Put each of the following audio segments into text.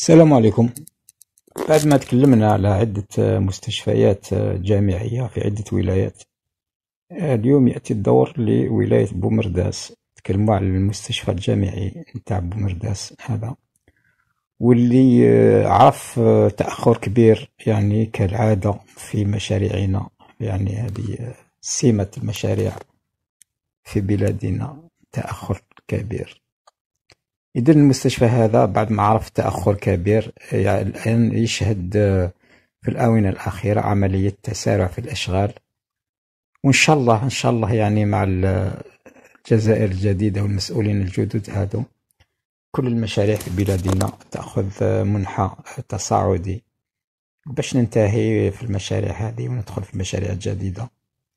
السلام عليكم. بعد ما تكلمنا على عدة مستشفيات جامعية في عدة ولايات، اليوم يأتي الدور لولاية بومرداس. تكلموا على المستشفى الجامعي نتاع بومرداس هذا، واللي عرف تأخر كبير، يعني كالعادة في مشاريعنا. يعني هذه سمة المشاريع في بلادنا، تأخر كبير. إذا المستشفى هذا بعد ما عرف تأخر كبير، يعني الآن يشهد في الآونة الأخيرة عملية تسارع في الأشغال. وإن شاء الله إن شاء الله يعني مع الجزائر الجديدة والمسؤولين الجدد هذو، كل المشاريع في بلادنا تأخذ منحى تصاعدي باش ننتهي في المشاريع هذه وندخل في المشاريع الجديدة.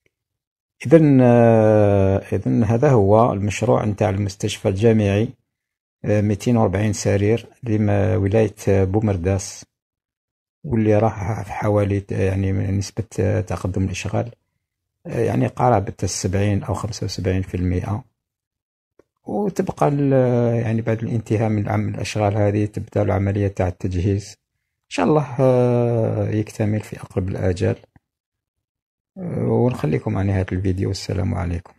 إذن هذا هو المشروع نتاع المستشفى الجامعي، 240 سرير لولاية بومرداس، واللي راح في حوالي يعني من نسبة تقدم الإشغال يعني قاربة 70 أو 75%. وتبقى يعني بعد الانتهاء من عمل الأشغال هذه تبدأ العملية تاع التجهيز، إن شاء الله يكتمل في أقرب الآجال. ونخليكم عن هذا الفيديو، والسلام عليكم.